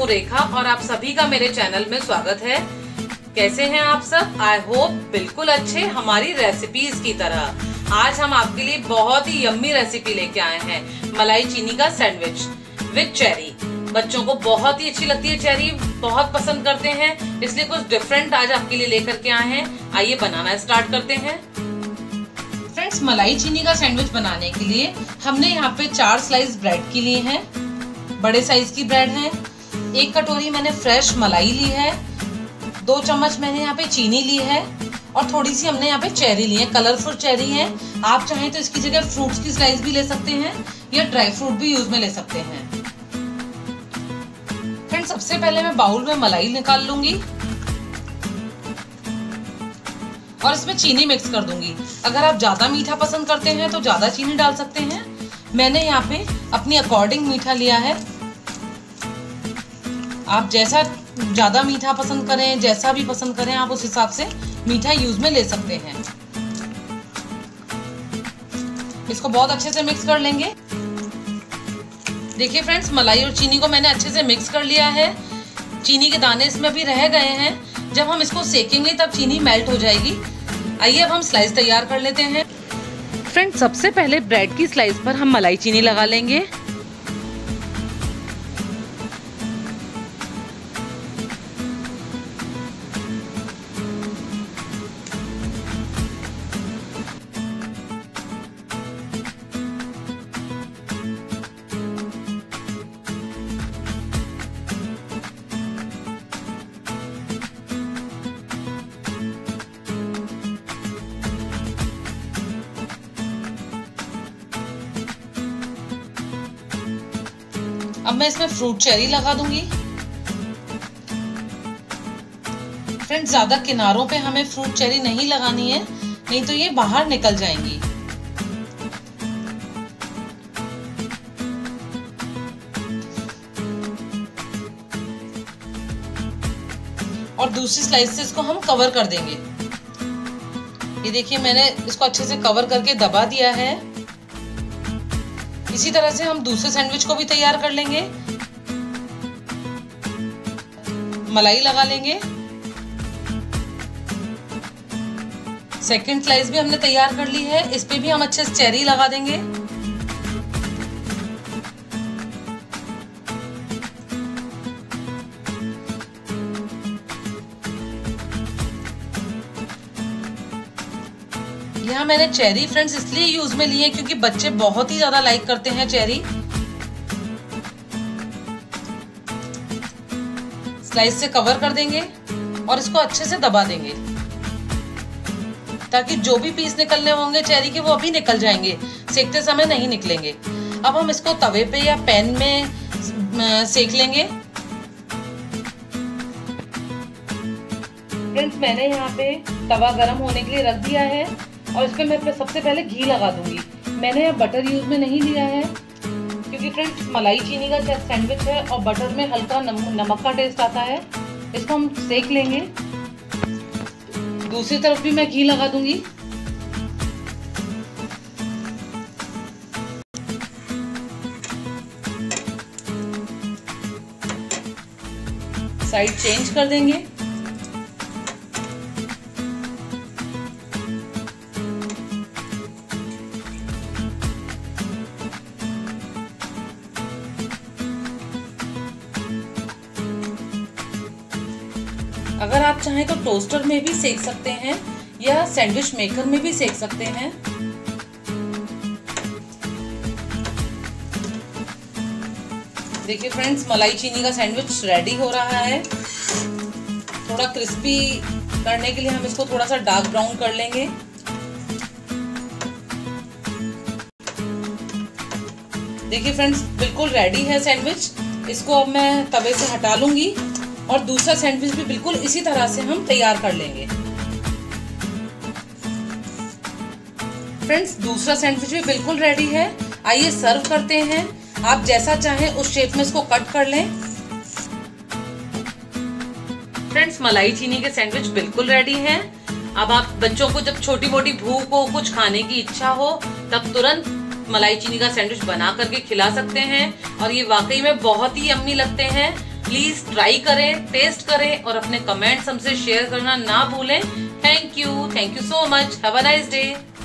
रेखा और आप सभी का मेरे चैनल में स्वागत है। कैसे हैं आप सब? आई होप बिल्कुल अच्छे, हमारी रेसिपीज की तरह। आज हम आपके लिए बहुत ही यम्मी रेसिपी लेके आए हैं, मलाई चीनी का सैंडविच विद चेरी। बच्चों को बहुत ही अच्छी लगती है, चेरी बहुत पसंद करते हैं, इसलिए कुछ डिफरेंट आज आपके लिए लेकर के आए हैं। आइए बनाना स्टार्ट करते हैं। फ्रेंड्स, मलाई चीनी का सैंडविच बनाने के लिए हमने यहाँ पे 4 स्लाइस ब्रेड की लिए हैं, बड़े साइज की ब्रेड है। 1 कटोरी मैंने फ्रेश मलाई ली है, 2 चम्मच मैंने यहाँ पे चीनी ली है और थोड़ी सी हमने यहाँ पे चेरी ली है, कलरफुल चेरी है। आप चाहें तो इसकी जगह फ्रूट्स की स्लाइस भी ले सकते हैं या ड्राई फ्रूट भी यूज में ले सकते हैं। फ्रेंड्स, सबसे पहले मैं बाउल में मलाई निकाल लूंगी और इसमें चीनी मिक्स कर दूंगी। अगर आप ज्यादा मीठा पसंद करते हैं तो ज्यादा चीनी डाल सकते हैं। मैंने यहाँ पे अपनी अकॉर्डिंग मीठा लिया है। आप जैसा ज्यादा मीठा पसंद करें, जैसा भी पसंद करें, आप उस हिसाब से मीठा यूज में ले सकते हैं। इसको बहुत अच्छे से मिक्स कर लेंगे। देखिए फ्रेंड्स, मलाई और चीनी को मैंने अच्छे से मिक्स कर लिया है। चीनी के दाने इसमें भी रह गए हैं। जब हम इसको सेकेंगे तब चीनी मेल्ट हो जाएगी। आइए अब हम स्लाइस तैयार कर लेते हैं। फ्रेंड्स, सबसे पहले ब्रेड की स्लाइस पर हम मलाई चीनी लगा लेंगे। अब मैं इसमें फ्रूट चेरी लगा दूंगी। फ्रेंड्स, ज्यादा किनारों पे हमें फ्रूट चेरी नहीं लगानी है, नहीं तो ये बाहर निकल जाएंगी। और दूसरी स्लाइस से इसको हम कवर कर देंगे। ये देखिए, मैंने इसको अच्छे से कवर करके दबा दिया है। इसी तरह से हम दूसरे सैंडविच को भी तैयार कर लेंगे। मलाई लगा लेंगे। सेकंड स्लाइस भी हमने तैयार कर ली है, इस पे भी हम अच्छे से चेरी लगा देंगे। यहाँ मैंने चेरी फ्रेंड्स इसलिए यूज में ली है क्योंकि बच्चे बहुत ही ज्यादा लाइक करते हैं चेरी। स्लाइस से कवर कर देंगे और इसको अच्छे से दबा देंगे ताकि जो भी पीस निकलने होंगे चेरी के वो अभी निकल जाएंगे, सेकते समय नहीं निकलेंगे। अब हम इसको तवे पे या पैन में सेक लेंगे। फ्रेंड्स, मैंने यहाँ पे तवा गरम होने के लिए रख दिया है और इस पे मैं सबसे पहले घी लगा दूंगी। मैंने यहाँ बटर यूज में नहीं लिया है क्योंकि फ्रेंड्स मलाई चीनी का सैंडविच है और बटर में हल्का नमक का टेस्ट आता है। इसको हम सेक लेंगे। दूसरी तरफ भी मैं घी लगा दूंगी। साइड चेंज कर देंगे। अगर आप चाहें तो टोस्टर में भी सेक सकते हैं या सैंडविच मेकर में भी सेक सकते हैं। देखिए फ्रेंड्स, मलाई चीनी का सैंडविच रेडी हो रहा है। थोड़ा क्रिस्पी करने के लिए हम इसको थोड़ा सा डार्क ब्राउन कर लेंगे। देखिए फ्रेंड्स, बिल्कुल रेडी है सैंडविच। इसको अब मैं तवे से हटा लूंगी और दूसरा सैंडविच भी बिल्कुल इसी तरह से हम तैयार कर लेंगे। फ्रेंड्स, दूसरा सैंडविच भी बिल्कुल रेडी है। आइए सर्व करते हैं। आप जैसा चाहें उस शेप में इसको कट कर लें। फ्रेंड्स, मलाई चीनी के सैंडविच बिल्कुल रेडी हैं। अब आप बच्चों को जब छोटी मोटी भूख हो, कुछ खाने की इच्छा हो, तब तुरंत मलाई चीनी का सैंडविच बना करके खिला सकते हैं और ये वाकई में बहुत ही यम्मी लगते हैं। प्लीज ट्राई करें, टेस्ट करें और अपने कमेंट्स हमसे शेयर करना ना भूलें। Thank you so much. Have a nice day.